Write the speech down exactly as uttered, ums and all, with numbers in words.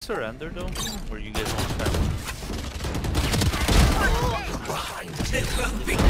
Surrender though? Or you guys want to spam? Behind it will be